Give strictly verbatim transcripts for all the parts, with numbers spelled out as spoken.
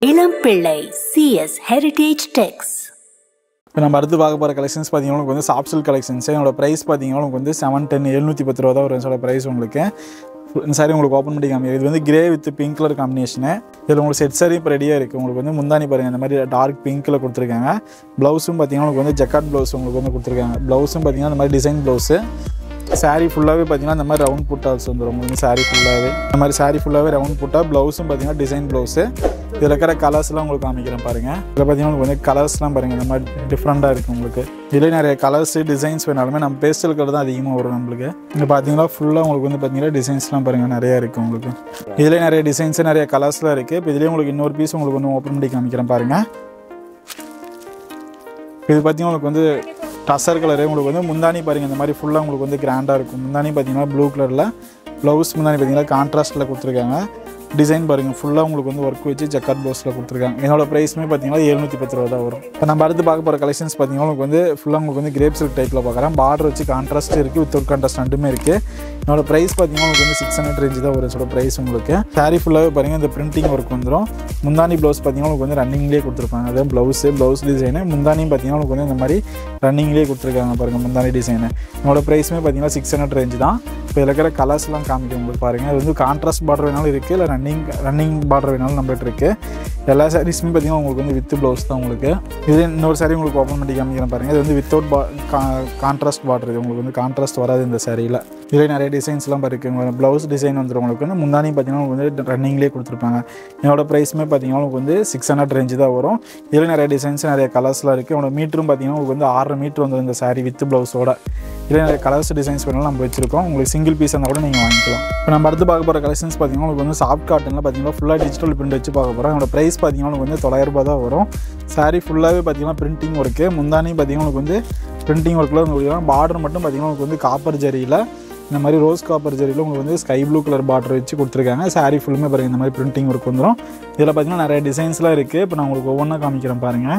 elampillai C S Heritage Tex. இப்போ நம்ம அடுத்து பார்க்க போகிற கலெக்ஷன்ஸ் பார்த்தீங்கன்னா உங்களுக்கு வந்து சாஃப்ட் சில்க் கலெக்ஷன்ஸ். என்னோட ப்ரைஸ் பார்த்தீங்கன்னா உங்களுக்கு வந்து செவன் டென் எழுநூற்றி பத்து ரூபா தான் ஒரு என்னோட ப்ரைஸ் உங்களுக்கு. இந்த சாரி உங்களுக்கு ஓப்பன் பண்ணி காமிக்கும். இது வந்து grey with pink colour combination. இதில் உங்களுக்கு செட் சாரி இப்போ ரெடியாக இருக்குது. உங்களுக்கு வந்து முந்தானி பாருங்கள், இந்த மாதிரி டார்க் பிங்க்கில் கொடுத்துருக்காங்க. ப்ளவுஸும் பார்த்தீங்கன்னா உங்களுக்கு வந்து ஜக்காட் ப்ளவுஸ் உங்களுக்கு வந்து கொடுத்துருக்காங்க. ப்ளவுஸும் பார்த்தீங்கன்னா இந்த மாதிரி டிசைன் ப்ளவுஸு. சாரீ ஃபுல்லாகவே பார்த்தீங்கன்னா இந்த மாதிரி ரவுண்ட் புட்டாஸ் வந்துடும் உங்களுக்கு. சாரீ ஃபுல்லாகவே இந்த மாதிரி சாரீ ஃபுல்லாகவே ரவுண்ட் புட்டா. ப்ளவுஸும் பார்த்தீங்கன்னா டிசைன் ப்ளவுஸு. இதில் இருக்கிற கலர்ஸ்லாம் உங்களுக்கு காமிக்கிறேன் பாருங்கள். இதில் பார்த்தீங்கன்னா உங்களுக்கு வந்து கலர்ஸ்லாம் பாருங்கள், இந்த மாதிரி டிஃப்ரெண்ட்டாக இருக்குது உங்களுக்கு. இதில் நிறைய கலர்ஸு டிசைன்ஸ் வேணாலுமே நம்ம பேஸ்டல் கலர் தான் அதிகமாக வரும் நம்மளுக்கு. இங்கே பார்த்தீங்கன்னா ஃபுல்லாக உங்களுக்கு வந்து பார்த்தீங்கன்னா டிசைன்ஸ்லாம் பாருங்கள் நிறையா இருக்குது உங்களுக்கு. இதில் நிறைய டிசைன்ஸு நிறைய கலர்ஸ்லாம் இருக்குது. இப்போ இதிலே உங்களுக்கு இன்னொரு பீஸ் உங்களுக்கு வந்து ஓப்பன் பண்ணி காமிக்கிறேன் பாருங்கள். இது பார்த்தீங்கன்னா உங்களுக்கு வந்து டசர் கலரு. உங்களுக்கு வந்து முந்தானி பாருங்கள், இந்த மாதிரி ஃபுல்லாக உங்களுக்கு வந்து கிராண்டாக இருக்கும். முந்தானி பார்த்தீங்கன்னா ப்ளூ கலரில், ப்ளவுஸ் முந்தானி பார்த்தீங்கன்னா கான்ட்ராஸ்ட்டில் கொடுத்துருக்காங்க. டிசைன் பாருங்கள் ஃபுல்லாக உங்களுக்கு வந்து ஒர்க் வச்சு ஜக்காட் ப்ளவுஸில் கொடுத்துருக்காங்க. என்னோட ப்ரைஸுமே பார்த்தீங்கன்னா எழுநூற்றி பத்து ரூபா தான் வரும். இப்போ நம்ம அடுத்து பார்க்க போகிற கலெக்ஷன்ஸ் பார்த்தீங்கன்னா உங்களுக்கு வந்து ஃபுல்லாக உங்களுக்கு வந்து கிரேப் சில்க் டைப்பில் பார்க்குறேன். பார்டர் வச்சு கான்ட்ராஸ்ட் இருக்குது, வித் கான்ட்ராஸ்ட் ரெண்டுமே இருக்குது. என்னோட ப்ரைஸ் பார்த்தீங்கன்னா உங்களுக்கு வந்து சிக்ஸ் ஹண்ட்ரட் ரேஞ்சு தான் ஒரு ப்ரைஸ் உங்களுக்கு. சாரீ ஃபுல்லாகவே பாருங்கள் இந்த பிரிண்டிங் ஒர்க் வந்துடும். முந்தானி ப்ளவுஸ் பார்த்தீங்கன்னா உங்களுக்கு வந்து ரன்னிங்லேயே கொடுத்துருப்பாங்க. அதான் ப்ளவுஸு ப்ளவுஸ் டிசைனு. முந்தானியும் பார்த்தீங்கன்னா உங்களுக்கு வந்து இந்த மாதிரி ரன்னிங்லேயே கொடுத்துருக்காங்க பாருங்கள் முந்தானி டிசைனு. என்னோட ப்ரைஸுமே பார்த்தீங்கன்னா சிக்ஸ் ஹண்ட்ரட் ரேஞ்சு தான். இப்போ இதில் இருக்கிற கலர்ஸ்லாம் காமிக்கும் உங்களுக்கு பாருங்கள். அது வந்து கான்ட்ராஸ்ட் பார்டர் வேணாலும் இருக்குது, இல்லை ரன்னிங் ரன்னிங் பார்டர் வேணாலும் நம்மகிட்ட இருக்குது. எல்லா சாரீஸுமே பார்த்தீங்கன்னா உங்களுக்கு வந்து வித் ப்ளவுஸ் தான் உங்களுக்கு. இது இன்னொரு சாரீ உங்களுக்கு ஓப்பன் பண்ணி காமிக்கிறேன் பாருங்கள். இது வந்து வித்தவுட் பா கான்ட்ராஸ்ட் பார்டர். இது உங்களுக்கு வந்து கான்ட்ராஸ்ட் வராது இந்த சாரியில். இதில் நிறைய டிசைன்ஸ்லாம் இருக்குது. ப்ளவுஸ் டிசைன் வந்துடும் உங்களுக்கு வந்து. முந்தானி பார்த்தீங்கன்னா உங்களுக்கு வந்து ரன்னிங்லேயே கொடுத்துருப்பாங்க. என்னோட ப்ரைஸுமே பார்த்தீங்கன்னா உங்களுக்கு வந்து சிக்ஸ் ஹண்ட்ரட் ரேஞ்சு தான் வரும். இதில் நிறைய டிசைன்ஸ் நிறைய கலர்ஸ்லாம் இருக்குது. என்னோட மீட்டரும் பார்த்தீங்கன்னா உங்களுக்கு வந்து ஆறு மீட்ரு வந்துடும் இந்த சாரீ வித் ப்ளவுஸோட. இதில் நிறைய கலர்ஸ் டிசைன்ஸ் வேணாலும் நம்ம வச்சிருக்கோம். உங்களுக்கு சிங்கிள் பீஸ் இருந்தால் கூட நீங்கள் வாங்கிக்கலாம். இப்போ நம்ம அடுத்து பார்க்க போகிற கலெக்ஷன்ஸ் பார்த்தீங்கன்னா உங்களுக்கு வந்து சாஃப்ட் காட்டனில் பார்த்தீங்கன்னா ஃபுல்லாக டிஜிட்டல் பிரிண்ட் வச்சு பார்க்க போகிறோம். என்னோட ப்ரைஸ் பார்த்தீங்கன்னா உங்களுக்கு வந்து தொள்ளாயிரம் ரூபாய் தான் வரும். சாரீ ஃபுல்லாகவே பார்த்தீங்கன்னா பிரிண்டிங் ஒர்க்கு. முந்தானி பார்த்தீங்கன்னா உங்களுக்கு வந்து பிரிண்டிங் ஒர்க்கில் உங்களுக்கு பார்டர் மட்டும் பார்த்தீங்கன்னா உங்களுக்கு வந்து காப்பர் ஜரியில், இந்த மாதிரி ரோஸ் காப்பர் ஜரியில் உங்களுக்கு வந்து ஸ்கை ப்ளூ கலர் பார்டர் வச்சு கொடுத்துருக்காங்க. சாரீ ஃபுல்லுமே பாருங்கள் இந்த மாதிரி பிரிண்டிங் ஒர்க் வந்துடும். இதில் பார்த்தீங்கன்னா நிறைய டிசைன்ஸ்லாம் இருக்குது. இப்போ நான் உங்களுக்கு ஒவ்வொன்றா காமிக்கிறேன் பாருங்கள்.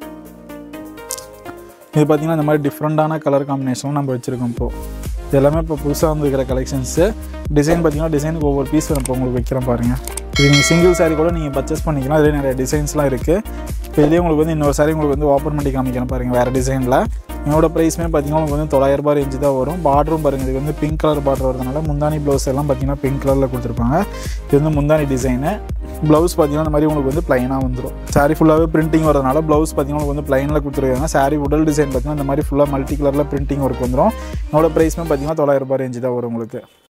இது பார்த்தீங்கன்னா இந்த மாதிரி டிஃப்ரெண்ட்டான கலர் காம்பினேஷன்லாம் நம்ம வச்சுருக்கோம். இப்போது இது எல்லாமே இப்போ புதுசாக வந்துருக்கிற கலெக்ஷன்ஸு. டிசைன் பார்த்தீங்கன்னா டிசைனுக்கு ஒவ்வொரு பீஸ் இப்போ உங்களுக்கு வைக்கிறேன் பாருங்கள். இது நீங்கள் சிங்கிள் சாரீ கூட நீங்கள் பர்ச்சேஸ் பண்ணிக்கலாம். இதிலே நிறைய டிசைன்ஸ்லாம் இருக்குது. இப்போ இதுலேயே உங்களுக்கு வந்து இன்னொரு சாரீ உங்களுக்கு வந்து ஓப்பன் பண்ணி காமிக்கிறேன் பாருங்கள் வேறு டிசைனில். என்னோட ப்ரைஸுமே பார்த்தீங்கன்னா உங்களுக்கு வந்து தொள்ளாயிரம் ரூபாய் ரேஞ்சு தான் வரும். பார்டரும் பாருங்கள், இது வந்து பிங்க் கலர் பார்டர் வரதுனால முந்தானி ப்ளவுஸ் எல்லாம் பார்த்தீங்கன்னா பிங்க் கலரில் கொடுத்துருப்பாங்க. இது வந்து முந்தானி டிசைனு. ப்ளவுஸ் பார்த்தீங்கன்னா இந்த மாதிரி உங்களுக்கு வந்து ப்ளைனாக வந்துடும். சாரீ ஃபுல்லாகவே பிரிண்டிங் வரதுனால ப்ளவுஸ் பார்த்தீங்கன்னா உங்களுக்கு வந்து ப்ளைனில் கொடுத்துருக்காங்க. சாரீ உடல் டிசைன் பார்த்தீங்கன்னா இந்த மாதிரி ஃபுல்லாக மல்டி கலரில் பிரிண்டிங் ஒர்க் வந்துடும். என்னோட ப்ரைஸுமே பார்த்தீங்கன்னா தொள்ளாயிரம் ரூபாய் ரேஞ்சு தான் வரும் உங்களுக்கு.